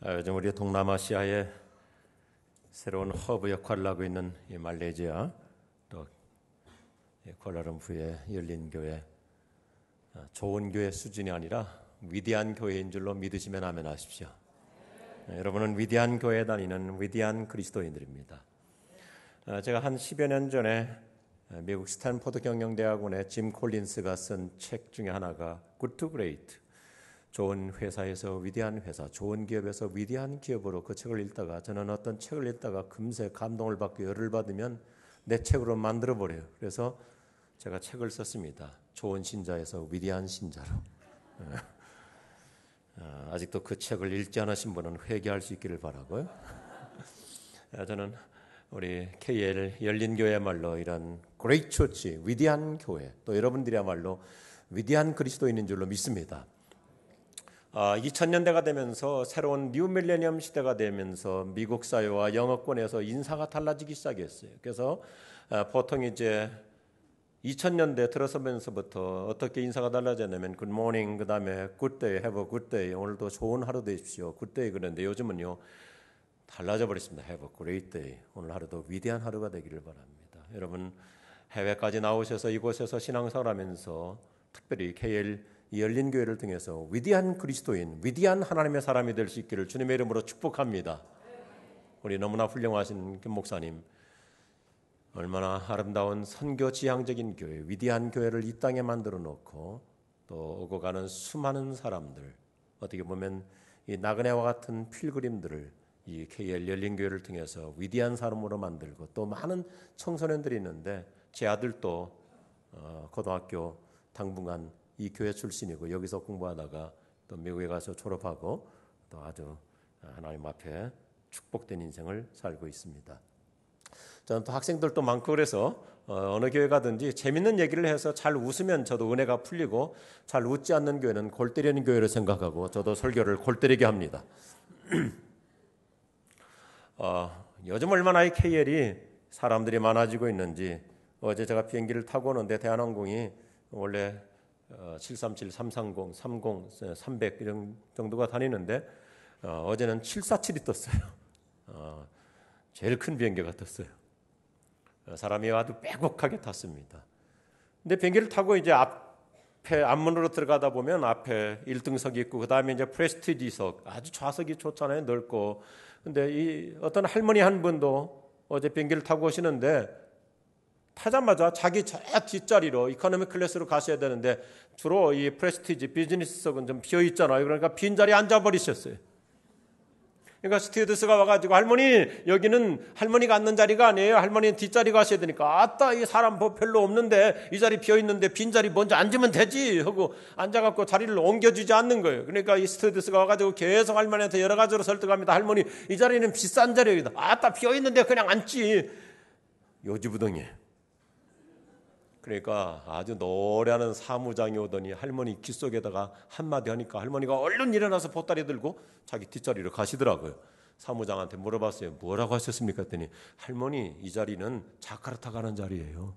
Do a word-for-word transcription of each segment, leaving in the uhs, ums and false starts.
요즘 우리 동남아시아에 새로운 허브 역할을 하고 있는 이 말레이시아 또 쿠알라룸푸르에 열린 교회, 좋은 교회 수준이 아니라 위대한 교회인 줄로 믿으시면 아멘 하십시오. 여러분은 위대한 교회에 다니는 위대한 그리스도인들입니다. 제가 한 십여 년 전에 미국 스탠포드 경영대학원의 짐 콜린스가 쓴 책 중에 하나가 Good to Great, 좋은 회사에서 위대한 회사, 좋은 기업에서 위대한 기업으로, 그 책을 읽다가 저는 어떤 책을 읽다가 금세 감동을 받고 열을 받으면 내 책으로 만들어버려요. 그래서 제가 책을 썼습니다. 좋은 신자에서 위대한 신자로. 아직도 그 책을 읽지 않으신 분은 회개할 수 있기를 바라고요. 저는 우리 케이엘 열린교회야말로 이런 Great Church, 위대한 교회, 또 여러분들이야말로 위대한 그리스도인인 줄로 믿습니다. 아, 이천 년대가 되면서 새로운 뉴 밀레니엄 시대가 되면서 미국 사회와 영어권에서 인사가 달라지기 시작했어요. 그래서 아, 보통 이제 이천 년대 들어서면서부터 어떻게 인사가 달라졌냐면 Good morning, 그 다음에 Good day, have a good day, 오늘도 좋은 하루 되십시오, Good day. 그런데 요즘은요 달라져 버렸습니다. Have a great day, 오늘 하루도 위대한 하루가 되기를 바랍니다. 여러분 해외까지 나오셔서 이곳에서 신앙생활하면서 특별히 케이엘 열린교회를 통해서 위대한 그리스도인, 위대한 하나님의 사람이 될 수 있기를 주님의 이름으로 축복합니다. 우리 너무나 훌륭하신 김 목사님, 얼마나 아름다운 선교 지향적인 교회, 위대한 교회를 이 땅에 만들어 놓고 또 오고 가는 수많은 사람들, 어떻게 보면 이 나그네와 같은 필그림들을 이 케이엘 열린교회를 통해서 위대한 사람으로 만들고, 또 많은 청소년들이 있는데 제 아들도 어, 고등학교 당분간 이 교회 출신이고 여기서 공부하다가 또 미국에 가서 졸업하고 또 아주 하나님 앞에 축복된 인생을 살고 있습니다. 저는 또 학생들도 많고 그래서 어느 교회 가든지 재밌는 얘기를 해서 잘 웃으면 저도 은혜가 풀리고, 잘 웃지 않는 교회는 골 때리는 교회를 생각하고 저도 설교를 골 때리게 합니다. 어, 요즘 얼마나 이 케이엘이 사람들이 많아지고 있는지, 어제 제가 비행기를 타고 오는데 대한항공이 원래 칠삼칠, 삼삼공, 삼십, 삼백 이런 정도가 다니는데 어, 어제는 칠사칠이 떴어요. 어, 제일 큰 비행기가 떴어요. 어, 사람이 아주 빼곡하게 탔습니다. 근데 비행기를 타고 이제 앞에 앞문으로 들어가다 보면 앞에 일 등석이 있고 그 다음에 이제 프레스티지석, 아주 좌석이 좋잖아요, 넓고. 근데 이 어떤 할머니 한 분도 어제 비행기를 타고 오시는데 타자마자 자기 저 뒷자리로 이코노미 클래스로 가셔야 되는데 주로 이 프레스티지 비즈니스석은 좀 비어 있잖아요. 그러니까 빈 자리에 앉아버리셨어요. 그러니까 스튜어디스가 와가지고 할머니, 여기는 할머니가 앉는 자리가 아니에요, 할머니는 뒷자리 가셔야 되니까, 아따 이 사람 뭐 별로 없는데 이 자리 비어 있는데 빈 자리 먼저 앉으면 되지 하고 앉아갖고 자리를 옮겨주지 않는 거예요. 그러니까 이 스튜어디스가 와가지고 계속 할머니한테 여러 가지로 설득합니다. 할머니, 이 자리는 비싼 자리예요. 아따 비어 있는데 그냥 앉지. 요지부동이에요. 그러니까 아주 노래하는 사무장이 오더니 할머니 귀 속에다가 한마디 하니까 할머니가 얼른 일어나서 보따리 들고 자기 뒷자리로 가시더라고요. 사무장한테 물어봤어요. 뭐라고 하셨습니까? 했더니 할머니, 이 자리는 자카르타 가는 자리예요.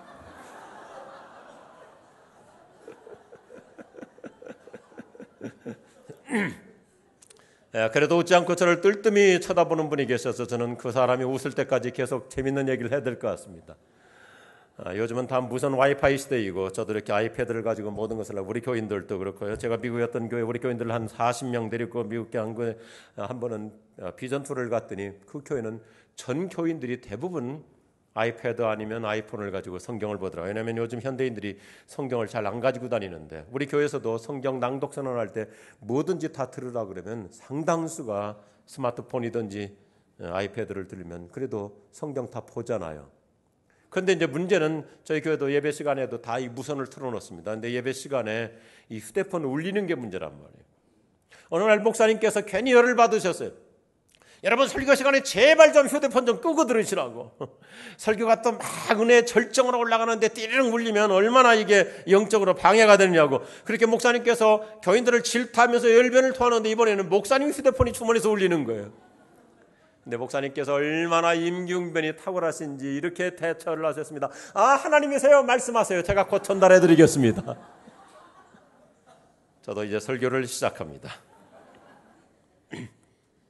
그래도 웃지 않고 저를 뜰뜸히 쳐다보는 분이 계셔서 저는 그 사람이 웃을 때까지 계속 재밌는 얘기를 해야 될 것 같습니다. 아, 요즘은 다 무선 와이파이 시대이고 저도 이렇게 아이패드를 가지고 모든 것을 하고, 우리 교인들도 그렇고요. 제가 미국에 어떤 교회 우리 교인들 한 사십 명 데리고 미국에 한, 한 번은 비전 투를 갔더니 그 교회는 전 교인들이 대부분 아이패드 아니면 아이폰을 가지고 성경을 보더라고요. 왜냐하면 요즘 현대인들이 성경을 잘 안 가지고 다니는데, 우리 교회에서도 성경 낭독 선언할 때 뭐든지 다 들으라 그러면 상당수가 스마트폰이든지 아이패드를 들으면 그래도 성경 다 보잖아요. 그런데 이제 문제는 저희 교회도 예배 시간에도 다 이 무선을 틀어놓습니다. 그런데 예배 시간에 이 휴대폰 울리는 게 문제란 말이에요. 어느 날 목사님께서 괜히 열을 받으셨어요. 여러분 설교 시간에 제발 좀 휴대폰 좀 끄고 들으시라고. 설교가 또 막 은혜의 절정으로 올라가는데 띠리릉 울리면 얼마나 이게 영적으로 방해가 되느냐고. 그렇게 목사님께서 교인들을 질타하면서 열변을 토하는데 이번에는 목사님 휴대폰이 주머니에서 울리는 거예요. 근데 목사님께서 얼마나 임기응변이 탁월하신지 이렇게 대처를 하셨습니다. 아, 하나님이세요, 말씀하세요, 제가 곧 전달해 드리겠습니다. 저도 이제 설교를 시작합니다.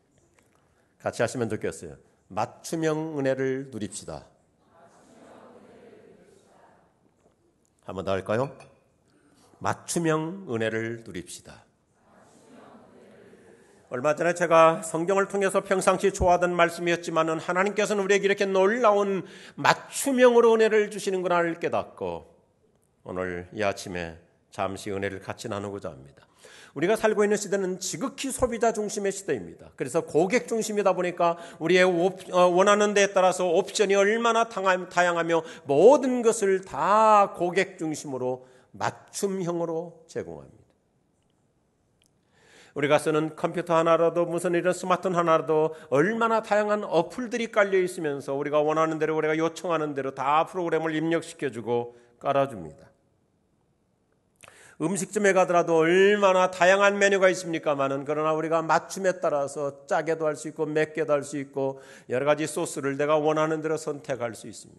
같이 하시면 좋겠어요. 맞춤형 은혜를 누립시다. 한 번 더 할까요? 맞춤형 은혜를 누립시다. 얼마 전에 제가 성경을 통해서 평상시 좋아하던 말씀이었지만은 하나님께서는 우리에게 이렇게 놀라운 맞춤형으로 은혜를 주시는구나를 깨닫고 오늘 이 아침에 잠시 은혜를 같이 나누고자 합니다. 우리가 살고 있는 시대는 지극히 소비자 중심의 시대입니다. 그래서 고객 중심이다 보니까 우리의 원하는 데에 따라서 옵션이 얼마나 다양하며 모든 것을 다 고객 중심으로 맞춤형으로 제공합니다. 우리가 쓰는 컴퓨터 하나라도 무슨 이런 스마트폰 하나라도 얼마나 다양한 어플들이 깔려 있으면서 우리가 원하는 대로 우리가 요청하는 대로 다 프로그램을 입력시켜주고 깔아줍니다. 음식점에 가더라도 얼마나 다양한 메뉴가 있습니까마는 그러나 우리가 맞춤에 따라서 짜게도 할 수 있고 맵게도 할 수 있고 여러 가지 소스를 내가 원하는 대로 선택할 수 있습니다.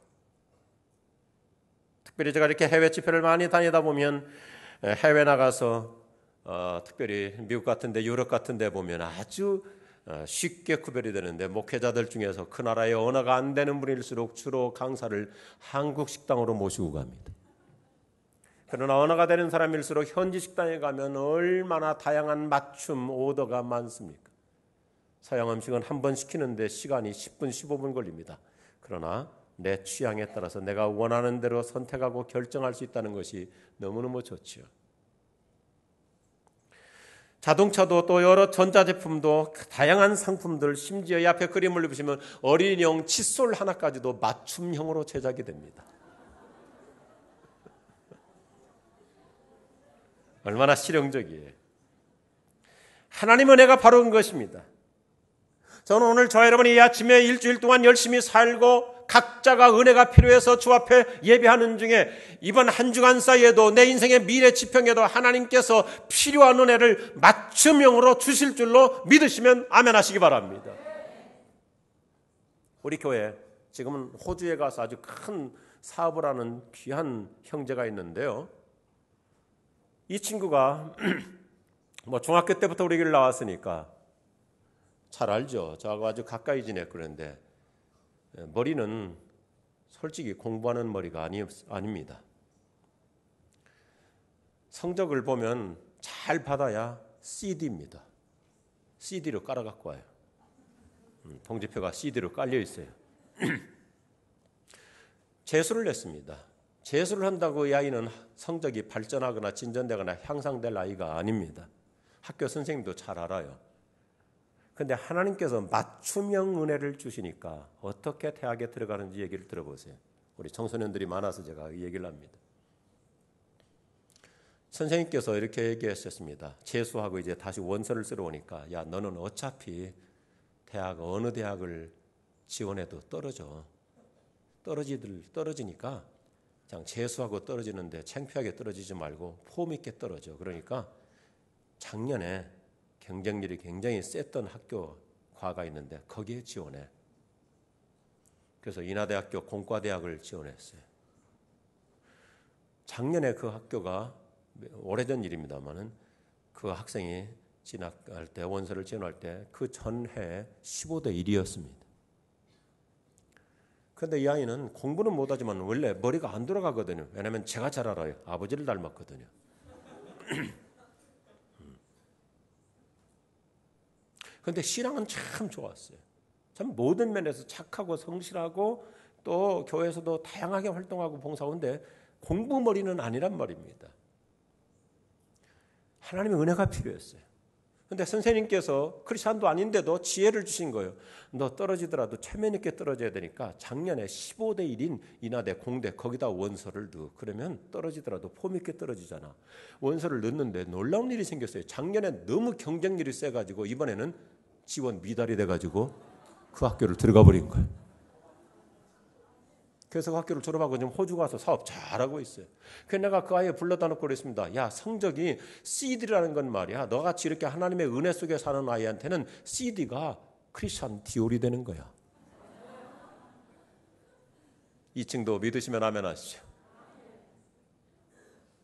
특별히 제가 이렇게 해외 집회를 많이 다니다 보면 해외 나가서 어, 특별히 미국 같은데 유럽 같은데 보면 아주 어, 쉽게 구별이 되는데 목회자들 중에서 그 나라의 언어가 안 되는 분일수록 주로 강사를 한국 식당으로 모시고 갑니다. 그러나 언어가 되는 사람일수록 현지 식당에 가면 얼마나 다양한 맞춤 오더가 많습니까? 서양 음식은 한 번 시키는데 시간이 십 분, 십오 분 걸립니다. 그러나 내 취향에 따라서 내가 원하는 대로 선택하고 결정할 수 있다는 것이 너무너무 좋지요. 자동차도 또 여러 전자제품도 다양한 상품들, 심지어 이 앞에 그림을 보시면 어린이용 칫솔 하나까지도 맞춤형으로 제작이 됩니다. 얼마나 실용적이에요. 하나님 은혜가 바로 그것입니다. 저는 오늘 저 여러분이 이 아침에 일주일 동안 열심히 살고 각자가 은혜가 필요해서 주 앞에 예배하는 중에 이번 한 주간 사이에도 내 인생의 미래 지평에도 하나님께서 필요한 은혜를 맞춤형으로 주실 줄로 믿으시면 아멘 하시기 바랍니다. 우리 교회 지금은 호주에 가서 아주 큰 사업을 하는 귀한 형제가 있는데요. 이 친구가 뭐 중학교 때부터 우리 교회를 나왔으니까 잘 알죠. 저하고 아주 가까이 지냈고 그런데 머리는 솔직히 공부하는 머리가 아니, 아닙니다. 성적을 보면 잘 받아야 씨디입니다. 씨디로 깔아갖고 와요. 동지표가 씨디로 깔려 있어요. 재수를 냈습니다. 재수를 한다고 이 아이는 성적이 발전하거나 진전되거나 향상될 아이가 아닙니다. 학교 선생님도 잘 알아요. 그런데 하나님께서 맞춤형 은혜를 주시니까 어떻게 대학에 들어가는지 얘기를 들어보세요. 우리 청소년들이 많아서 제가 이 얘기를 합니다. 선생님께서 이렇게 얘기하셨습니다. 재수하고 이제 다시 원서를 쓰러 오니까 야 너는 어차피 대학 어느 대학을 지원해도 떨어져. 떨어지들 떨어지니까 그냥 재수하고 떨어지는데 창피하게 떨어지지 말고 폼 있게 떨어져. 그러니까 작년에 경쟁률이 굉장히 셌던 학교 과가 있는데 거기에 지원해. 그래서 인하대학교 공과대학을 지원했어요. 작년에 그 학교가 오래전 일입니다만은 그 학생이 진학할 때 원서를 지원할 때 그 전해에 십오 대 일이었습니다. 그런데 이 아이는 공부는 못하지만 원래 머리가 안 돌아가거든요. 왜냐하면 제가 잘 알아요. 아버지를 닮았거든요. 그런데 신앙은 참 좋았어요. 참 모든 면에서 착하고 성실하고 또 교회에서도 다양하게 활동하고 봉사하는데 공부머리는 아니란 말입니다. 하나님의 은혜가 필요했어요. 그런데 선생님께서 크리스찬도 아닌데도 지혜를 주신 거예요. 너 떨어지더라도 체면 있게 떨어져야 되니까 작년에 십오 대 일인 인하대 공대 거기다 원서를 넣어. 그러면 떨어지더라도 폼 있게 떨어지잖아. 원서를 넣는데 놀라운 일이 생겼어요. 작년에 너무 경쟁률이 세가지고 이번에는 지원 미달이 돼가지고 그 학교를 들어가 버린 거예요. 그래서 그 학교를 졸업하고 지금 호주 가서 사업 잘하고 있어요. 그래서 내가 그 아이에 불러다 놓고 그랬습니다. 야, 성적이 씨디라는 건 말이야. 너같이 이렇게 하나님의 은혜 속에 사는 아이한테는 씨디가 크리스찬 디올이 되는 거야. 이 층도 믿으시면 아멘 하시죠.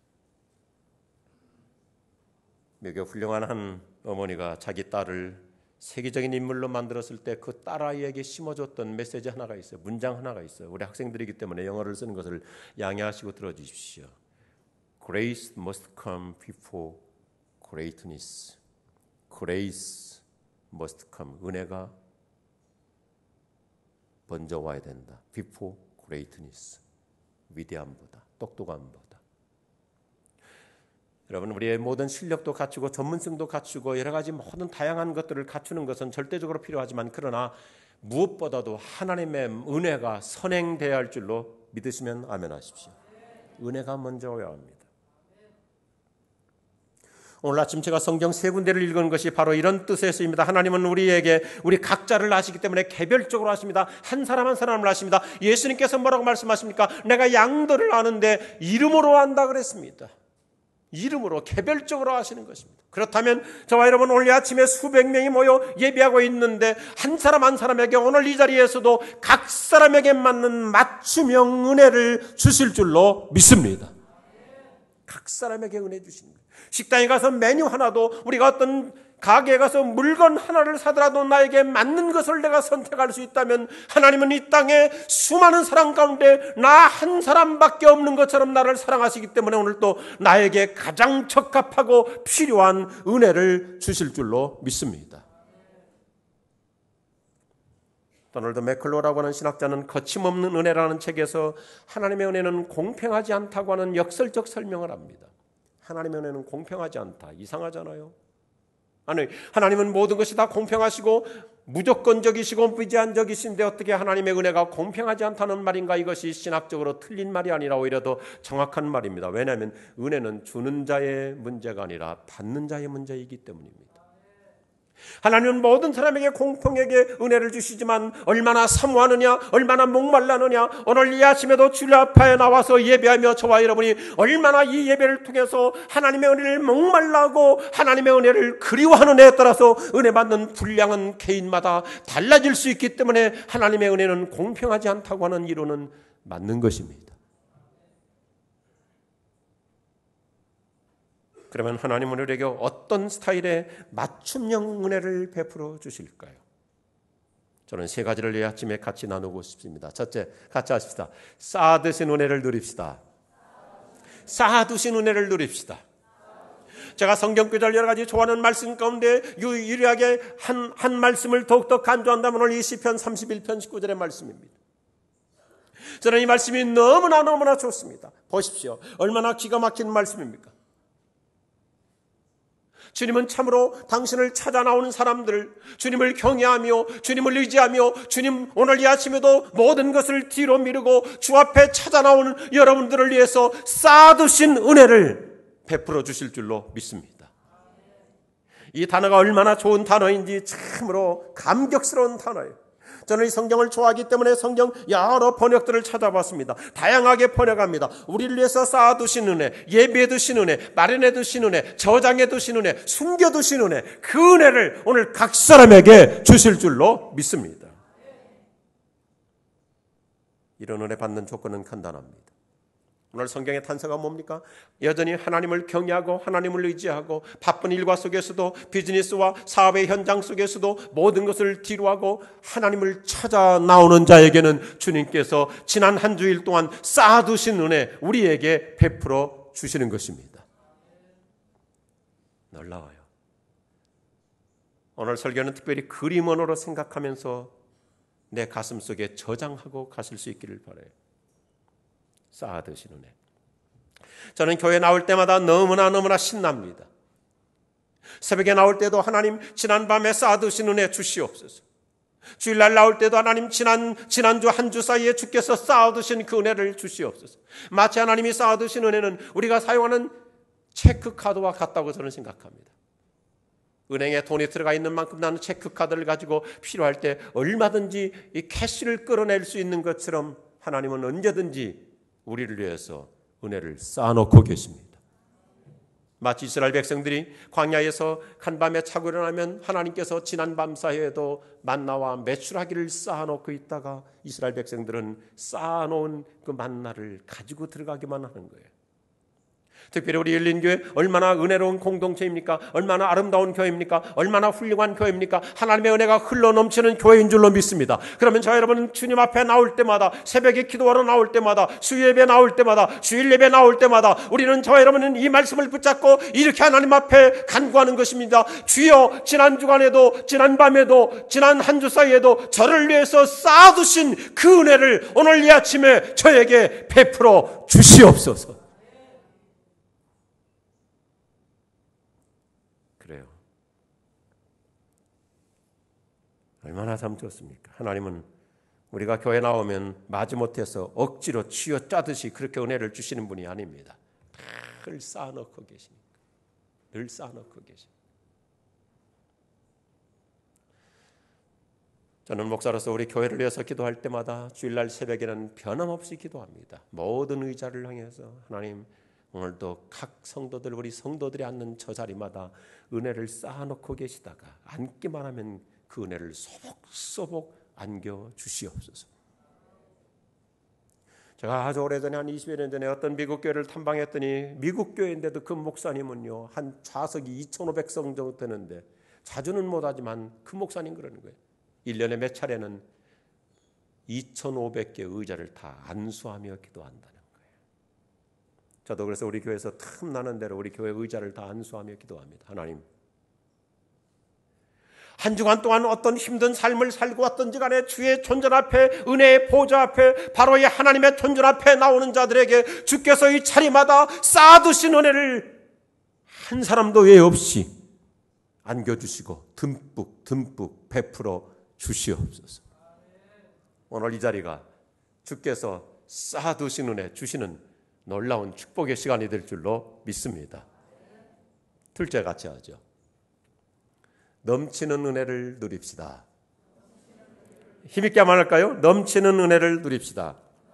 되게 훌륭한 한 어머니가 자기 딸을 세계적인 인물로 만들었을 때 그 딸아이에게 심어줬던 메시지 하나가 있어요. 문장 하나가 있어요. 우리 학생들이기 때문에 영어를 쓰는 것을 양해하시고 들어주십시오. Grace must come before greatness. Grace must come. 은혜가 먼저 와야 된다. Before greatness. 위대함보다, 똑똑함보다. 여러분, 우리의 모든 실력도 갖추고 전문성도 갖추고 여러 가지 모든 다양한 것들을 갖추는 것은 절대적으로 필요하지만, 그러나 무엇보다도 하나님의 은혜가 선행되어야 할 줄로 믿으시면 아멘하십시오. 은혜가 먼저 와야 합니다. 오늘 아침 제가 성경 세 군데를 읽은 것이 바로 이런 뜻에서입니다. 하나님은 우리에게 우리 각자를 아시기 때문에 개별적으로 아십니다. 한 사람 한 사람을 아십니다. 예수님께서 뭐라고 말씀하십니까? 내가 양들을 아는데 이름으로 안다 그랬습니다. 이름으로 개별적으로 아시는 것입니다. 그렇다면 저와 여러분, 오늘 아침에 수백 명이 모여 예배하고 있는데 한 사람 한 사람에게 오늘 이 자리에서도 각 사람에게 맞는 맞춤형 은혜를 주실 줄로 믿습니다. 각 사람에게 은혜 주십니다. 식당에 가서 메뉴 하나도, 우리가 어떤 가게에 가서 물건 하나를 사더라도 나에게 맞는 것을 내가 선택할 수 있다면, 하나님은 이 땅에 수많은 사람 가운데 나 한 사람밖에 없는 것처럼 나를 사랑하시기 때문에 오늘 또 나에게 가장 적합하고 필요한 은혜를 주실 줄로 믿습니다. 도널드 맥클로라고 하는 신학자는 거침없는 은혜라는 책에서 하나님의 은혜는 공평하지 않다고 하는 역설적 설명을 합니다. 하나님의 은혜는 공평하지 않다. 이상하잖아요. 아니, 하나님은 모든 것이 다 공평하시고 무조건적이시고 무제한적이신데 어떻게 하나님의 은혜가 공평하지 않다는 말인가? 이것이 신학적으로 틀린 말이 아니라 오히려 더 정확한 말입니다. 왜냐하면 은혜는 주는 자의 문제가 아니라 받는 자의 문제이기 때문입니다. 하나님은 모든 사람에게 공평하게 은혜를 주시지만 얼마나 사모하느냐, 얼마나 목말라느냐, 오늘 이 아침에도 주님 앞에 나와서 예배하며 저와 여러분이 얼마나 이 예배를 통해서 하나님의 은혜를 목말라하고 하나님의 은혜를 그리워하느냐에 따라서 은혜 받는 분량은 개인마다 달라질 수 있기 때문에 하나님의 은혜는 공평하지 않다고 하는 이론은 맞는 것입니다. 그러면 하나님은 우리에게 어떤 스타일의 맞춤형 은혜를 베풀어 주실까요? 저는 세 가지를 이 아침에 같이 나누고 싶습니다. 첫째, 같이 하십시다. 쌓아두신 은혜를 누립시다. 쌓아두신 은혜를 누립시다. 제가 성경 구절 여러 가지 좋아하는 말씀 가운데 유일하게 한, 한 말씀을 더욱더 간주한다면 오늘 이 시편 삼십일 편 십구 절의 말씀입니다. 저는 이 말씀이 너무나 너무나 좋습니다. 보십시오. 얼마나 기가 막힌 말씀입니까? 주님은 참으로 당신을 찾아 나오는 사람들, 주님을 경외하며 주님을 의지하며 주님 오늘 이 아침에도 모든 것을 뒤로 미루고 주 앞에 찾아 나오는 여러분들을 위해서 쌓아두신 은혜를 베풀어 주실 줄로 믿습니다. 이 단어가 얼마나 좋은 단어인지 참으로 감격스러운 단어예요. 저는 이 성경을 좋아하기 때문에 성경 여러 번역들을 찾아봤습니다. 다양하게 번역합니다. 우리를 위해서 쌓아두신 은혜, 예비해두신 은혜, 마련해두신 은혜, 저장해두신 은혜, 숨겨두신 은혜, 그 은혜를 오늘 각 사람에게 주실 줄로 믿습니다. 이런 은혜 받는 조건은 간단합니다. 오늘 성경의 탄서가 뭡니까? 여전히 하나님을 경외하고 하나님을 의지하고 바쁜 일과 속에서도 비즈니스와 사업의 현장 속에서도 모든 것을 뒤로하고 하나님을 찾아 나오는 자에게는 주님께서 지난 한 주일 동안 쌓아두신 은혜 우리에게 베풀어 주시는 것입니다. 놀라워요. 오늘 설교는 특별히 그림 언어로 생각하면서 내 가슴 속에 저장하고 가실 수 있기를 바라요. 쌓아두신 은혜. 저는 교회 나올 때마다 너무나 너무나 신납니다. 새벽에 나올 때도 하나님 지난밤에 쌓아두신 은혜 주시옵소서. 주일날 나올 때도 하나님 지난, 지난주 한 주 사이에 주께서 쌓아두신 그 은혜를 주시옵소서. 마치 하나님이 쌓아두신 은혜는 우리가 사용하는 체크카드와 같다고 저는 생각합니다. 은행에 돈이 들어가 있는 만큼 나는 체크카드를 가지고 필요할 때 얼마든지 이 캐시를 끌어낼 수 있는 것처럼 하나님은 언제든지 우리를 위해서 은혜를 쌓아놓고 계십니다. 마치 이스라엘 백성들이 광야에서 한밤에 자고 일어나면 하나님께서 지난 밤 사이에도 만나와 메추라기를 쌓아놓고 있다가 이스라엘 백성들은 쌓아놓은 그 만나를 가지고 들어가기만 하는 거예요. 특별히 우리 열린교회 얼마나 은혜로운 공동체입니까? 얼마나 아름다운 교회입니까? 얼마나 훌륭한 교회입니까? 하나님의 은혜가 흘러넘치는 교회인 줄로 믿습니다. 그러면 저 여러분은 주님 앞에 나올 때마다, 새벽에 기도하러 나올 때마다, 수요예배 나올 때마다, 주일예배 나올 때마다 우리는 저 여러분은 이 말씀을 붙잡고 이렇게 하나님 앞에 간구하는 것입니다. 주여, 지난 주간에도, 지난 밤에도, 지난 한 주 사이에도 저를 위해서 쌓아두신 그 은혜를 오늘 이 아침에 저에게 베풀어 주시옵소서. 그래요. 얼마나 참 좋습니까? 하나님은 우리가 교회 나오면 마지못해서 억지로 쥐어짜듯이 그렇게 은혜를 주시는 분이 아닙니다. 늘 쌓아놓고 계십니다. 늘 쌓아놓고 계십니다. 저는 목사로서 우리 교회를 위해서 기도할 때마다 주일날 새벽에는 변함없이 기도합니다. 모든 의자를 향해서 하나님, 오늘도 각 성도들, 우리 성도들이 앉는 저 자리마다 은혜를 쌓아놓고 계시다가 앉기만 하면 그 은혜를 소복소복 안겨 주시옵소서. 제가 아주 오래전에 한 이십 년 전에 어떤 미국 교회를 탐방했더니 미국 교회인데도 그 목사님은요 한 좌석이 이천오백 석 정도 되는데 자주는 못하지만 그 목사님 그러는 거예요. 일 년에 몇 차례는 이천오백 개 의자를 다 안수하며 기도한다는 거예요. 저도 그래서 우리 교회에서 틈나는 대로 우리 교회 의자를 다 안수하며 기도합니다. 하나님, 한 주간 동안 어떤 힘든 삶을 살고 왔던지 간에 주의 존전 앞에, 은혜의 보좌 앞에, 바로 이 하나님의 존전 앞에 나오는 자들에게 주께서 이 자리마다 쌓아두신 은혜를 한 사람도 외 없이 안겨주시고 듬뿍 듬뿍 베풀어 주시옵소서. 오늘 이 자리가 주께서 쌓아두신 은혜 주시는 놀라운 축복의 시간이 될 줄로 믿습니다. 둘째 같이 하죠. 넘치는 은혜를 누립시다. 힘있게 한번 할까요? 넘치는 은혜를 누립시다.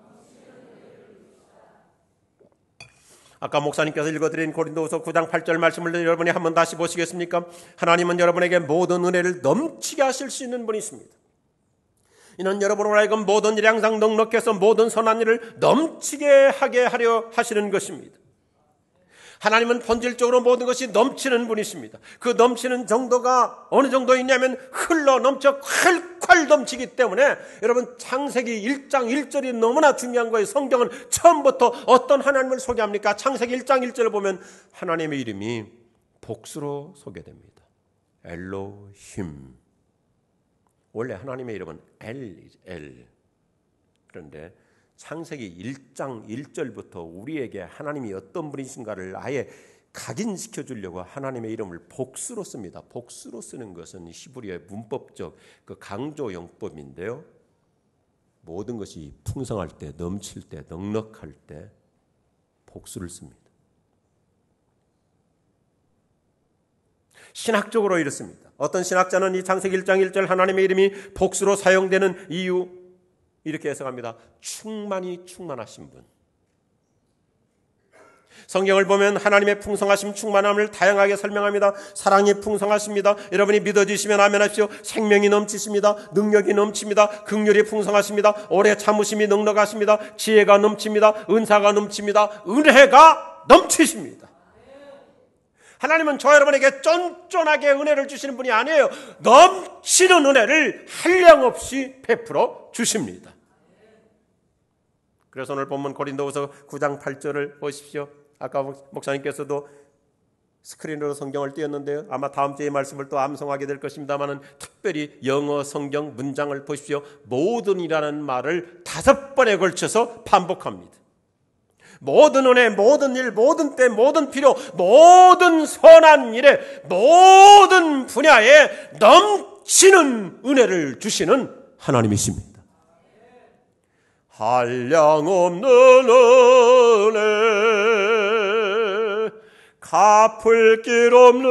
아까 목사님께서 읽어드린 고린도후서 구 장 팔 절 말씀을 여러분이 한번 다시 보시겠습니까? 하나님은 여러분에게 모든 은혜를 넘치게 하실 수 있는 분이 있습니다. 이는 여러분으로 하여금 모든 일에 항상 넉넉해서 모든 선한 일을 넘치게 하게 하려 하시는 것입니다. 하나님은 본질적으로 모든 것이 넘치는 분이십니다. 그 넘치는 정도가 어느 정도 있냐면 흘러 넘쳐 콸콸 넘치기 때문에 여러분 창세기 일 장 일 절이 너무나 중요한 거예요. 성경은 처음부터 어떤 하나님을 소개합니까? 창세기 일 장 일 절을 보면 하나님의 이름이 복수로 소개됩니다. 엘로힘. 원래 하나님의 이름은 엘, 엘. 그런데 창세기 일 장 일 절부터 우리에게 하나님이 어떤 분이신가를 아예 각인시켜 주려고 하나님의 이름을 복수로 씁니다. 복수로 쓰는 것은 히브리어의 문법적 그 강조 용법인데요. 모든 것이 풍성할 때, 넘칠 때, 넉넉할 때 복수를 씁니다. 신학적으로 이렇습니다. 어떤 신학자는 이 창세기 일 장 일 절 하나님의 이름이 복수로 사용되는 이유 이렇게 해석합니다. 충만이 충만하신 분. 성경을 보면 하나님의 풍성하심, 충만함을 다양하게 설명합니다. 사랑이 풍성하십니다. 여러분이 믿어지시면 아멘하십시오. 생명이 넘치십니다. 능력이 넘칩니다. 긍휼이 풍성하십니다. 오래 참으심이 넉넉하십니다. 지혜가 넘칩니다. 은사가 넘칩니다. 은혜가 넘치십니다. 하나님은 저 여러분에게 쫀쫀하게 은혜를 주시는 분이 아니에요. 넘치는 은혜를 한량없이 베풀어 주십니다. 그래서 오늘 본문 고린도후서 구 장 팔 절을 보십시오. 아까 목사님께서도 스크린으로 성경을 띄웠는데요. 아마 다음 주에 말씀을 또 암송하게 될 것입니다만 특별히 영어 성경 문장을 보십시오. 모든이라는 말을 다섯 번에 걸쳐서 반복합니다. 모든 은혜, 모든 일, 모든 때, 모든 필요, 모든 선한 일에, 모든 분야에 넘치는 은혜를 주시는 하나님이십니다. 한량없는 은혜, 갚을 길 없는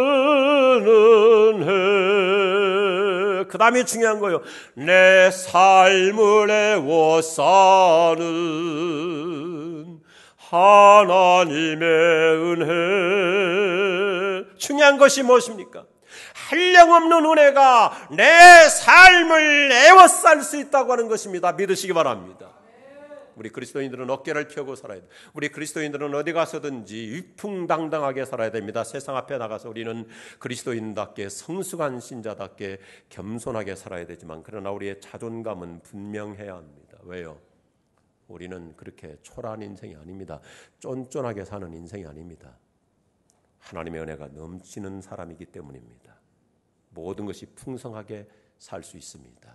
은혜. 그 다음에 중요한 거예요. 내 삶을 애워싸는 하나님의 은혜. 중요한 것이 무엇입니까? 한량없는 은혜가 내 삶을 애워쌀 수 있다고 하는 것입니다. 믿으시기 바랍니다. 우리 그리스도인들은 어깨를 펴고 살아야 돼. 우리 그리스도인들은 어디 가서든지 위풍당당하게 살아야 됩니다. 세상 앞에 나가서 우리는 그리스도인답게 성숙한 신자답게 겸손하게 살아야 되지만 그러나 우리의 자존감은 분명해야 합니다. 왜요? 우리는 그렇게 초라한 인생이 아닙니다. 쫀쫀하게 사는 인생이 아닙니다. 하나님의 은혜가 넘치는 사람이기 때문입니다. 모든 것이 풍성하게 살 수 있습니다.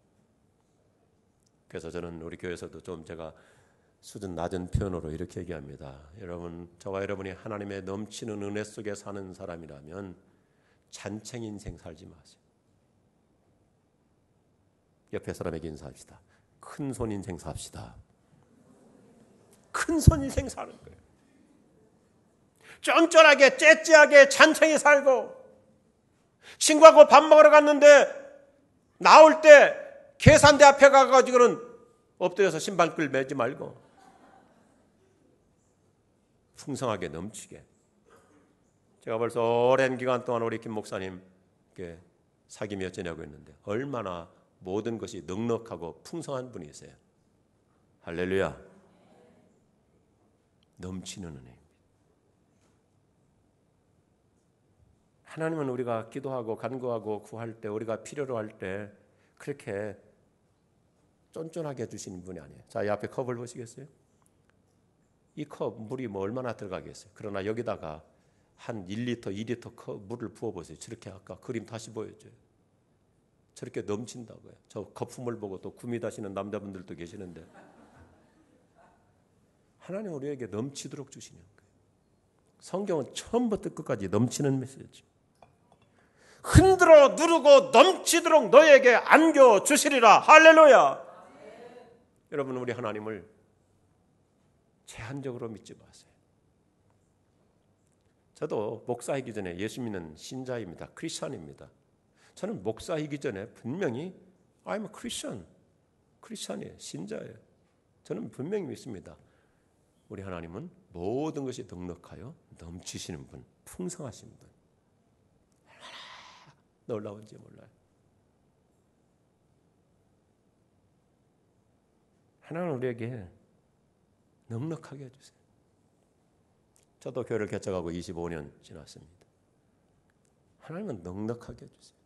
그래서 저는 우리 교회에서도 좀 제가 수준 낮은 표현으로 이렇게 얘기합니다. 여러분, 저와 여러분이 하나님의 넘치는 은혜 속에 사는 사람이라면 잔챙 인생 살지 마세요. 옆에 사람에게 인사합시다. 큰 손 인생 삽시다. 큰 손 인생 사는 거예요. 쫀쫀하게 째째하게 잔챙이 살고, 친구하고 밥 먹으러 갔는데 나올 때 계산대 앞에 가가지고는 엎드려서 신발끈 매지 말고 풍성하게 넘치게. 제가 벌써 오랜 기간 동안 우리 김 목사님께 사귐이 어쩌냐고 했는데 얼마나 모든 것이 넉넉하고 풍성한 분이세요. 할렐루야. 넘치는 은혜입니다. 하나님은 우리가 기도하고 간구하고 구할 때, 우리가 필요로 할 때 그렇게 쫀쫀하게 해주시는 분이 아니에요. 자, 이 앞에 컵을 보시겠어요? 이 컵 물이 뭐 얼마나 들어가겠어요? 그러나 여기다가 한 일 리터, 이 리터 컵 물을 부어보세요. 저렇게 아까 그림 다시 보여줘요. 저렇게 넘친다고요. 저 거품을 보고 또 구미다시는 남자분들도 계시는데 하나님 우리에게 넘치도록 주시는 거예요. 성경은 처음부터 끝까지 넘치는 메시지. 흔들어 누르고 넘치도록 너에게 안겨 주시리라. 할렐루야. 네. 여러분, 우리 하나님을 제한적으로 믿지 마세요. 저도 목사이기 전에 예수 믿는 신자입니다. 크리스천입니다. 저는 목사이기 전에 분명히 I'm a Christian, 크리스천이에요. 신자예요. 저는 분명히 믿습니다. 우리 하나님은 모든 것이 넉넉하여 넘치시는 분, 풍성하신 분. 얼마나 놀라운지 몰라요. 하나님은 우리에게 넉넉하게 해주세요. 저도 교회를 개척하고 이십오 년 지났습니다. 하나님은 넉넉하게 해주세요.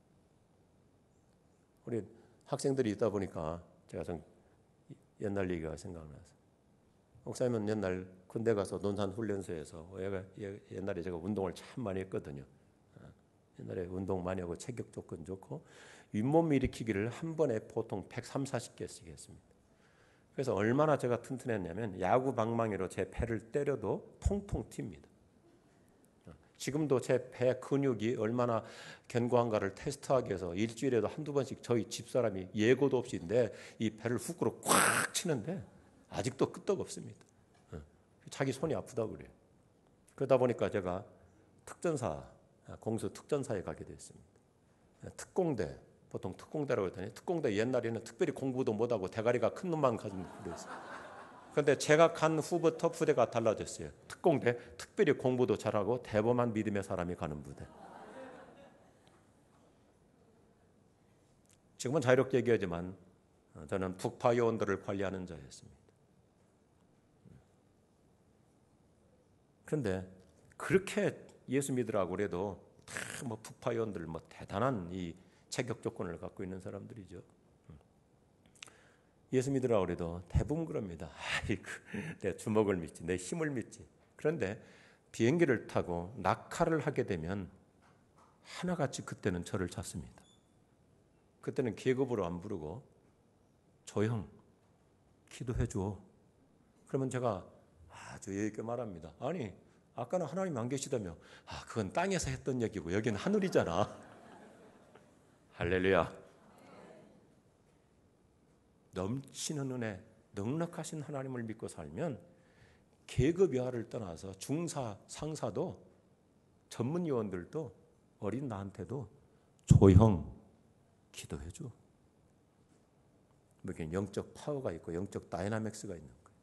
우리 학생들이 있다 보니까 제가 좀 옛날 얘기가 생각나서, 목사님은 옛날 군대 가서 논산훈련소에서 옛날에 제가 운동을 참 많이 했거든요. 옛날에 운동 많이 하고 체격 조건 좋고 윗몸 일으키기를 한 번에 보통 백삼십, 사십 개씩 했습니다. 그래서 얼마나 제가 튼튼했냐면 야구 방망이로 제 배를 때려도 통통 튑니다. 지금도 제 배 근육이 얼마나 견고한가를 테스트하기 위해서 일주일에도 한두 번씩 저희 집사람이 예고도 없이 이 배를 후크로 꽉 치는데 아직도 끄떡없습니다. 자기 손이 아프다고 그래요. 그러다 보니까 제가 특전사, 공수 특전사에 가게 됐습니다. 특공대, 보통 특공대라고 했더니 특공대 옛날에는 특별히 공부도 못하고 대가리가 큰 놈만 가진 부대였어요. 그런데 제가 간 후부터 부대가 달라졌어요. 특공대, 특별히 공부도 잘하고 대범한 믿음의 사람이 가는 부대. 지금은 자유롭게 얘기하지만 저는 북파 요원들을 관리하는 자였습니다. 그런데 그렇게 예수 믿으라고 그래도 다 뭐 북파 요원들 뭐 대단한 이 체격 조건을 갖고 있는 사람들이죠. 예수 믿으라고 그래도 대부분 그럽니다. 아이고, 내 주먹을 믿지, 내 힘을 믿지. 그런데 비행기를 타고 낙하를 하게 되면 하나같이 그때는 저를 찾습니다. 그때는 계급으로 안 부르고 조형, 기도해 줘. 그러면 제가 아주 예의 있게 말합니다. 아니, 아까는 하나님 안 계시다며. 아, 그건 땅에서 했던 얘기고 여기는 하늘이잖아. 할렐루야. 넘치는 은혜, 넉넉하신 하나님을 믿고 살면 계급 여하를 떠나서 중사, 상사도 전문 요원들도 어린 나한테도 조형, 기도해 줘. 이렇게 영적 파워가 있고 영적 다이나믹스가 있는 거예요.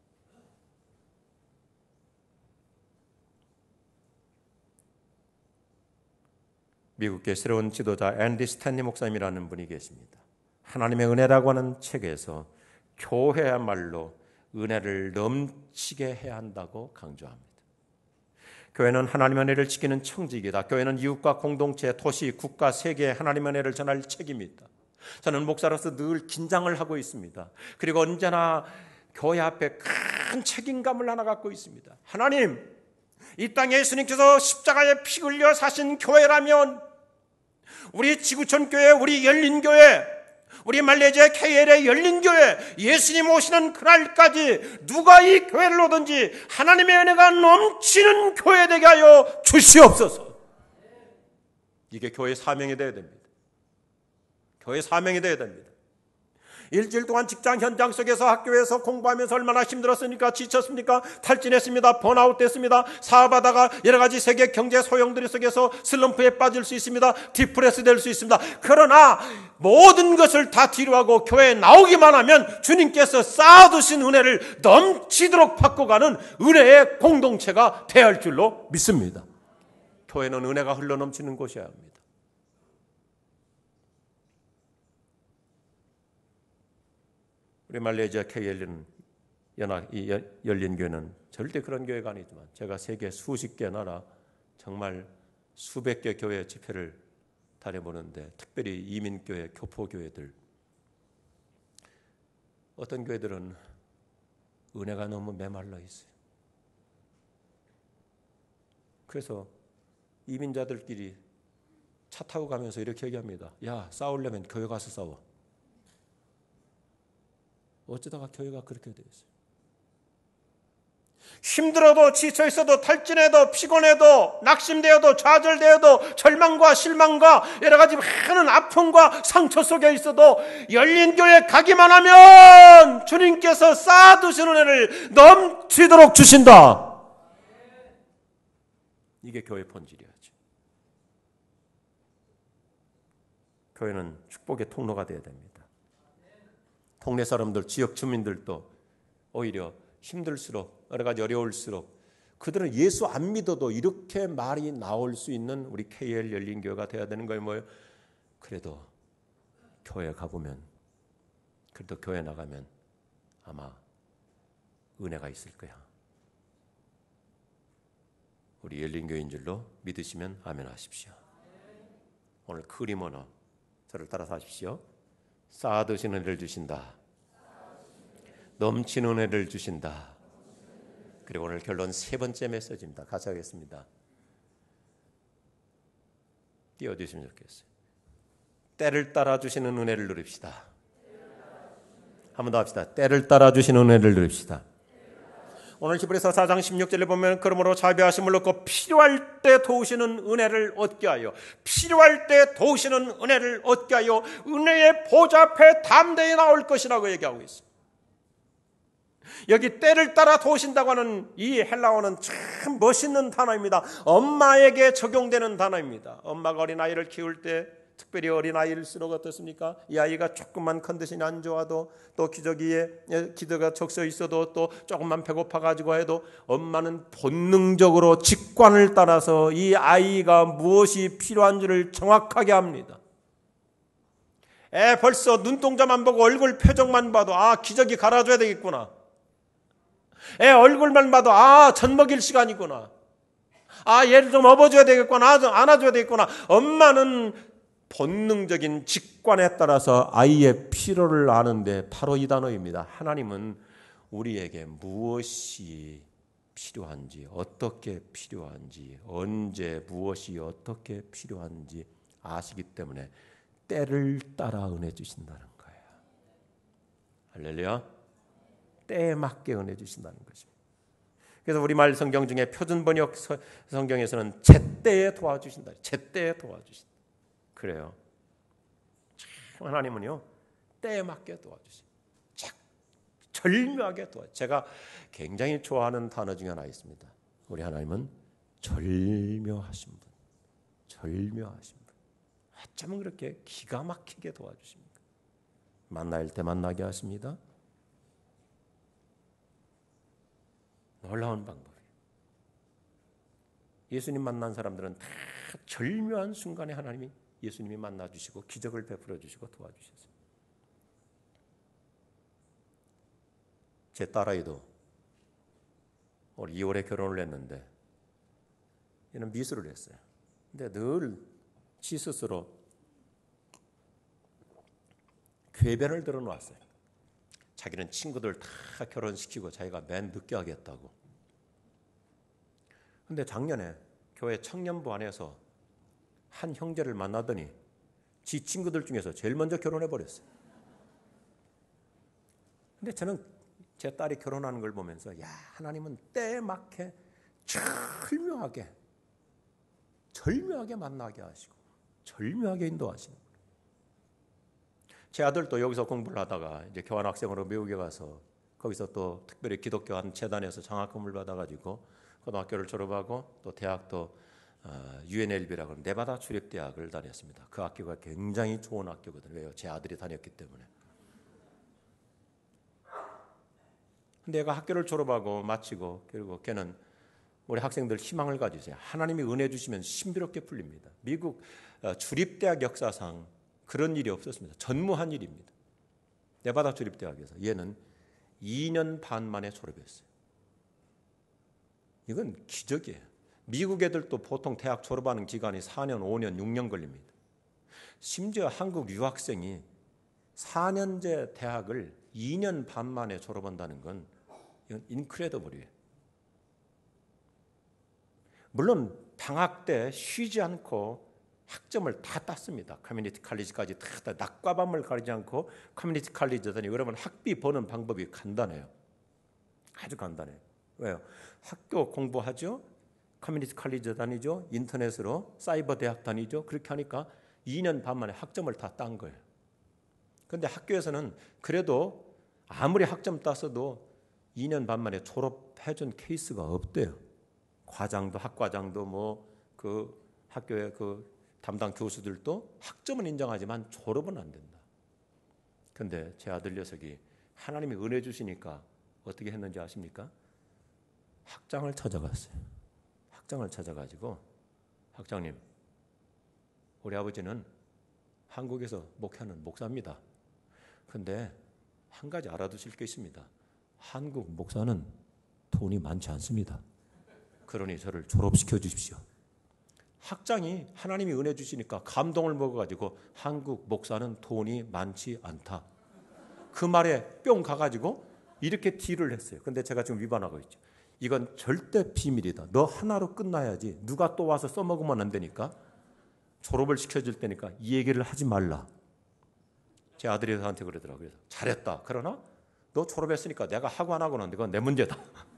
미국의 새로운 지도자 앤디 스탠리 목사님이라는 분이 계십니다. 하나님의 은혜라고 하는 책에서 교회야말로 은혜를 넘치게 해야 한다고 강조합니다. 교회는 하나님의 은혜를 지키는 청지기다. 교회는 이웃과 공동체, 도시, 국가, 세계에 하나님의 은혜를 전할 책임이 있다. 저는 목사로서 늘 긴장을 하고 있습니다. 그리고 언제나 교회 앞에 큰 책임감을 하나 갖고 있습니다. 하나님, 이 땅에 예수님께서 십자가에 피 흘려 사신 교회라면 우리 지구촌 교회, 우리 열린 교회, 우리 말레이시아 케이엘의 열린 교회, 예수님 오시는 그날까지 누가 이 교회를 오든지 하나님의 은혜가 넘치는 교회 되게 하여 주시옵소서. 이게 교회의 사명이 되어야 됩니다. 교회의 사명이 되어야 됩니다. 일주일 동안 직장 현장 속에서 학교에서 공부하면서 얼마나 힘들었습니까? 지쳤습니까? 탈진했습니다. 번아웃 됐습니다. 사업하다가 여러 가지 세계 경제 소용돌이 속에서 슬럼프에 빠질 수 있습니다. 디프레스 될 수 있습니다. 그러나 모든 것을 다 뒤로하고 교회에 나오기만 하면 주님께서 쌓아두신 은혜를 넘치도록 바꿔가는 은혜의 공동체가 되어야 할 줄로 믿습니다. 교회는 은혜가 흘러넘치는 곳이어야 합니다. 우리 말레이시아 케이엘은 연합, 이 열린교회는 절대 그런 교회가 아니지만 제가 세계 수십 개 나라 정말 수백 개 교회 집회를 다녀보는데 특별히 이민교회, 교포교회들 어떤 교회들은 은혜가 너무 메말라 있어요. 그래서 이민자들끼리 차 타고 가면서 이렇게 얘기합니다. 야, 싸우려면 교회 가서 싸워. 어쩌다가 교회가 그렇게 되었어요. 힘들어도 지쳐있어도 탈진해도 피곤해도 낙심되어도 좌절되어도 절망과 실망과 여러 가지 많은 아픔과 상처 속에 있어도 열린 교회 가기만 하면 주님께서 쌓아두신 은혜를 넘치도록 주신다. 이게 교회 본질이야죠. 교회는 축복의 통로가 되어야 됩니다. 동네 사람들, 지역 주민들도 오히려 힘들수록 여러 가지 어려울수록 그들은 예수 안 믿어도 이렇게 말이 나올 수 있는 우리 케이엘 열린교회가 되어야 되는 거예요. 뭐예요? 그래도 교회 가보면 그래도 교회 나가면 아마 은혜가 있을 거야. 우리 열린교회인 줄로 믿으시면 아멘 하십시오. 오늘 그림 언어 저를 따라서 하십시오. 쌓아두신 은혜를 주신다. 넘치는 은혜를 주신다. 그리고 오늘 결론 세 번째 메시지입니다. 같이 하겠습니다. 띄워주시면 좋겠어요. 때를 따라 주시는 은혜를 누립시다. 한 번 더 합시다. 때를 따라 주시는 은혜를 누립시다. 오늘 히브리서 사 장 십육 절에 보면 그러므로 자비하심을 얻고 필요할 때 도우시는 은혜를 얻게 하여 필요할 때 도우시는 은혜를 얻게 하여 은혜의 보좌 앞에 담대히 나올 것이라고 얘기하고 있습니다. 여기 때를 따라 도우신다고 하는 이 헬라어는 참 멋있는 단어입니다. 엄마에게 적용되는 단어입니다. 엄마가 어린아이를 키울 때 특별히 어린아이일수록 어떻습니까? 이 아이가 조금만 컨디션이 안 좋아도 또 기저귀에 기저가 적셔 있어도 또 조금만 배고파가지고 해도 엄마는 본능적으로 직관을 따라서 이 아이가 무엇이 필요한지를 정확하게 합니다. 애 벌써 눈동자만 보고 얼굴 표정만 봐도 아 기저귀 갈아줘야 되겠구나. 애 얼굴만 봐도 아 젖 먹일 시간이구나. 아 얘를 좀 업어줘야 되겠구나. 안아줘야 되겠구나. 엄마는 본능적인 직관에 따라서 아이의 필요를 아는데 바로 이 단어입니다. 하나님은 우리에게 무엇이 필요한지, 어떻게 필요한지, 언제 무엇이 어떻게 필요한지 아시기 때문에 때를 따라 은혜 주신다는 거예요. 할렐루야. 때에 맞게 은혜 주신다는 것입니다. 그래서 우리말 성경 중에 표준 번역 성경에서는 제때에 도와주신다. 제때에 도와주신다. 그래요. 참 하나님은요 때에 맞게 도와주십니다. 절묘하게 도와. 제가 굉장히 좋아하는 단어 중에 하나 있습니다. 우리 하나님은 절묘하신 분, 절묘하신 분. 어쩌면 그렇게 기가 막히게 도와주십니까? 만날 때 만나게 하십니다. 놀라운 방법이에요. 예수님 만난 사람들은 다 절묘한 순간에 하나님이 예수님이 만나주시고 기적을 베풀어 주시고 도와주셨어요. 제 딸아이도 올 이월에 결혼을 했는데 얘는 미술을 했어요. 근데 늘 지 스스로 궤변을 들어놓았어요. 자기는 친구들 다 결혼시키고 자기가 맨 늦게 하겠다고. 근데 작년에 교회 청년부 안에서 한 형제를 만나더니 지 친구들 중에서 제일 먼저 결혼해버렸어요. 근데 저는 제 딸이 결혼하는 걸 보면서 야, 하나님은 때에 맞게 절묘하게 절묘하게 만나게 하시고 절묘하게 인도하시는 거예요. 제 아들도 여기서 공부를 하다가 이제 교환학생으로 미국에 가서 거기서 또 특별히 기독교 한 재단에서 장학금을 받아가지고 고등학교를 졸업하고 또 대학도 유엔엘비라고 하는 네바다 주립대학을 다녔습니다. 그 학교가 굉장히 좋은 학교거든요. 왜요? 제 아들이 다녔기 때문에. 근데 얘가 학교를 졸업하고 마치고 그리고 걔는 우리 학생들 희망을 가지세요. 하나님이 은혜 주시면 신비롭게 풀립니다. 미국 주립대학 역사상 그런 일이 없었습니다. 전무한 일입니다. 네바다 주립대학에서 얘는 이 년 반 만에 졸업했어요. 이건 기적이에요. 미국 애들도 보통 대학 졸업하는 기간이 사 년, 오 년, 육 년 걸립니다. 심지어 한국 유학생이 사 년제 대학을 이 년 반 만에 졸업한다는 건 이건 인크레더블이에요. 물론 방학 때 쉬지 않고 학점을 다 땄습니다. 커뮤니티 칼리지까지 다 낮과밤을 가리지 않고 커뮤니티 칼리지더니 여러분 학비 버는 방법이 간단해요. 아주 간단해요. 왜요? 학교 공부하죠. 커뮤니티 칼리지 다니죠. 인터넷으로 사이버 대학 다니죠. 그렇게 하니까 이 년 반 만에 학점을 다 딴 거예요. 그런데 학교에서는 그래도 아무리 학점 땄어도 이 년 반 만에 졸업해준 케이스가 없대요. 과장도 학과장도 뭐 그 학교의 그 담당 교수들도 학점은 인정하지만 졸업은 안 된다. 그런데 제 아들 녀석이 하나님이 은혜 주시니까 어떻게 했는지 아십니까? 학장을 찾아갔어요. 학장을 찾아가지고 학장님, 우리 아버지는 한국에서 목회하는 목사입니다. 그런데 한 가지 알아두실 게 있습니다. 한국 목사는 돈이 많지 않습니다. 그러니 저를 졸업시켜 주십시오. 학장이 하나님이 은혜 주시니까 감동을 먹어가지고 한국 목사는 돈이 많지 않다. 그 말에 뿅 가가지고 이렇게 딜을 했어요. 근데 제가 지금 위반하고 있죠. 이건 절대 비밀이다. 너 하나로 끝나야지. 누가 또 와서 써먹으면 안 되니까. 졸업을 시켜줄 테니까 이 얘기를 하지 말라. 제 아들이 저한테 그러더라고요. 그래서 잘했다. 그러나 너 졸업했으니까 내가 하고 안 하고는 그건 내 문제다.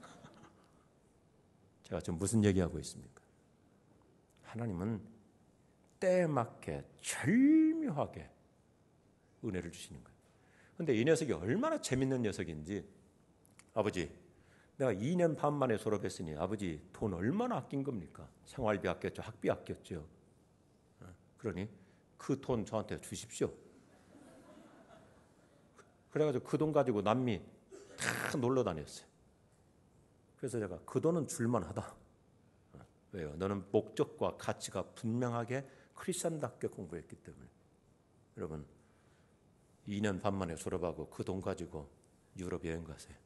제가 지금 무슨 얘기하고 있습니까? 하나님은 때에 맞게 절묘하게 은혜를 주시는 거예요. 그런데 이 녀석이 얼마나 재밌는 녀석인지 아버지 내가 이 년 반 만에 졸업했으니 아버지 돈 얼마나 아낀 겁니까? 생활비 아꼈죠. 학비 아꼈죠. 그러니 그 돈 저한테 주십시오. 그래가지고 그 돈 가지고 남미 다 놀러 다녔어요. 그래서 제가 그 돈은 줄만하다. 왜요? 너는 목적과 가치가 분명하게 크리스천답게 공부했기 때문에. 여러분 이 년 반 만에 졸업하고 그 돈 가지고 유럽 여행 가세요.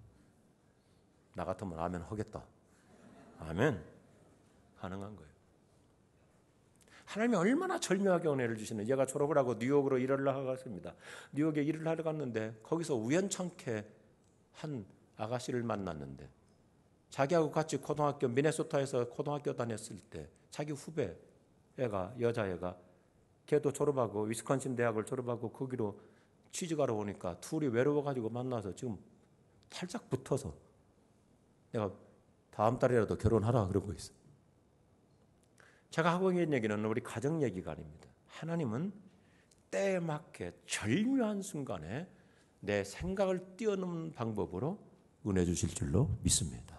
나 같으면 아멘 하겠다. 아멘. 가능한 거예요. 하나님이 얼마나 절묘하게 은혜를 주시는. 얘가 졸업을 하고 뉴욕으로 일을 하러 갔습니다. 뉴욕에 일을 하러 갔는데 거기서 우연찮게 한 아가씨를 만났는데 자기하고 같이 고등학교 미네소타에서 고등학교 다녔을 때 자기 후배 애가 여자애가 걔도 졸업하고 위스콘신 대학을 졸업하고 거기로 취직하러 오니까 둘이 외로워가지고 만나서 지금 살짝 붙어서 내가 다음 달이라도 결혼하라 그러고 있어. 제가 하고 있는 얘기는 우리 가정 얘기가 아닙니다. 하나님은 때에 맞게 절묘한 순간에 내 생각을 뛰어넘는 방법으로 은혜 주실 줄로 믿습니다.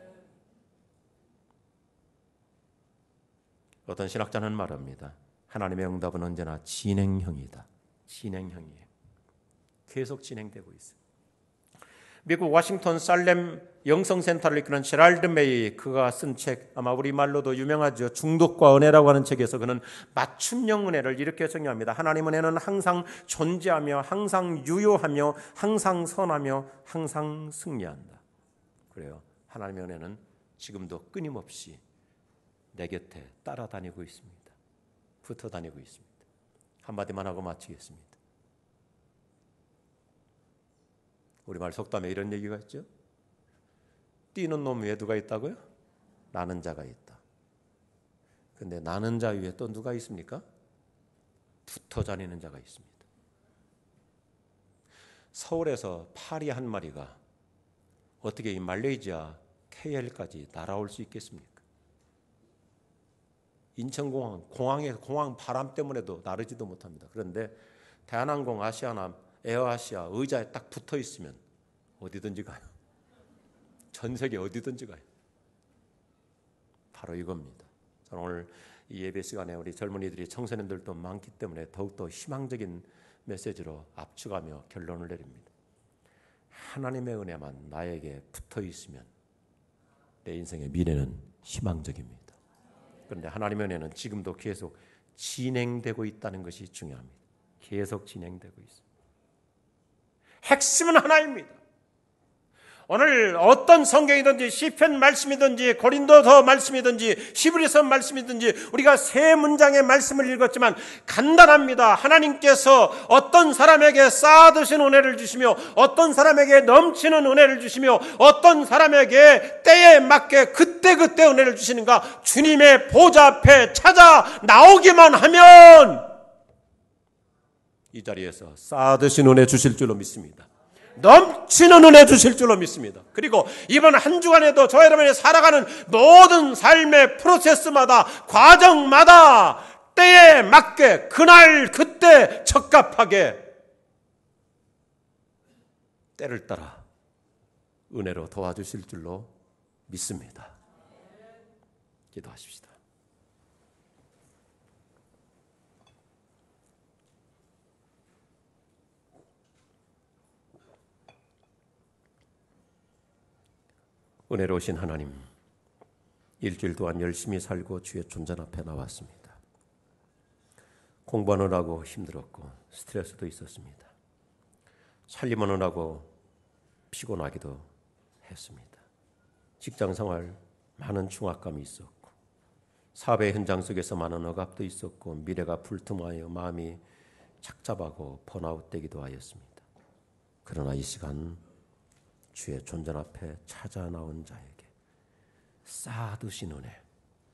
어떤 신학자는 말합니다. 하나님의 응답은 언제나 진행형이다. 진행형이에요. 계속 진행되고 있어요. 미국 워싱턴 살렘 영성센터를 이끄는 제랄드 메이, 그가 쓴 책, 아마 우리말로도 유명하죠. 중독과 은혜라고 하는 책에서 그는 맞춤형 은혜를 이렇게 정의합니다. 하나님 은혜는 항상 존재하며 항상 유효하며 항상 선하며 항상 승리한다. 그래요. 하나님의 은혜는 지금도 끊임없이 내 곁에 따라다니고 있습니다. 붙어 다니고 있습니다. 한마디만 하고 마치겠습니다. 우리말 속담에 이런 얘기가 있죠. 뛰는 놈 위에 누가 있다고요? 나는 자가 있다. 그런데 나는 자 위에 또 누가 있습니까? 붙어 다니는 자가 있습니다. 서울에서 파리 한 마리가 어떻게 이 말레이시아 케이엘까지 날아올 수 있겠습니까? 인천공항, 공항에 공항 바람 때문에도 나르지도 못합니다. 그런데 대한항공, 아시아나, 에어아시아 의자에 딱 붙어 있으면 어디든지 가요. 전 세계 어디든지 가요. 바로 이겁니다. 저는 오늘 이 예배 시간에 우리 젊은이들이, 청소년들도 많기 때문에 더욱더 희망적인 메시지로 압축하며 결론을 내립니다. 하나님의 은혜만 나에게 붙어 있으면 내 인생의 미래는 희망적입니다. 그런데 하나님의 은혜는 지금도 계속 진행되고 있다는 것이 중요합니다. 계속 진행되고 있습니다. 핵심은 하나입니다. 오늘 어떤 성경이든지 시편 말씀이든지 고린도서 말씀이든지 히브리서 말씀이든지 우리가 세 문장의 말씀을 읽었지만 간단합니다. 하나님께서 어떤 사람에게 쌓아두신 은혜를 주시며 어떤 사람에게 넘치는 은혜를 주시며 어떤 사람에게 때에 맞게 그때그때 은혜를 주시는가, 주님의 보좌 앞에 찾아 나오기만 하면 이 자리에서 쌓아두신 은혜 주실 줄로 믿습니다. 넘치는 은혜 주실 줄로 믿습니다. 그리고 이번 한 주간에도 저 여러분이 살아가는 모든 삶의 프로세스마다, 과정마다 때에 맞게 그날 그때 적합하게 때를 따라 은혜로 도와주실 줄로 믿습니다. 기도하십시다. 은혜로우신 하나님, 일주일 동안 열심히 살고 주의 존전 앞에 나왔습니다. 공부하느라고 힘들었고 스트레스도 있었습니다. 살림하느라고 피곤하기도 했습니다. 직장생활 많은 중압감이 있었고 사회 현장 속에서 많은 억압도 있었고 미래가 불투명하여 마음이 착잡하고 번아웃되기도 하였습니다. 그러나 이 시간 주의 존전 앞에 찾아 나온 자에게 쌓아두신 은혜,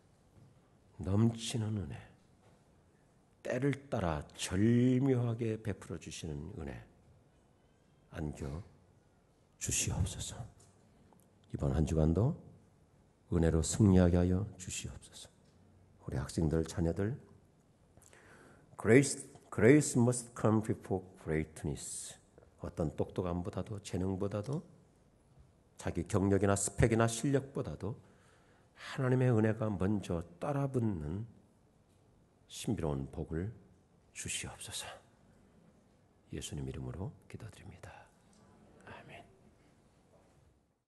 넘치는 은혜, 때를 따라 절묘하게 베풀어 주시는 은혜 안겨 주시옵소서. 이번 한 주간도 은혜로 승리하게 하여 주시옵소서. 우리 학생들, 자녀들, Grace, grace must come before greatness. 어떤 똑똑함보다도 재능보다도 자기 경력이나 스펙이나 실력보다도 하나님의 은혜가 먼저 따라붙는 신비로운 복을 주시옵소서. 예수님 이름으로 기도드립니다.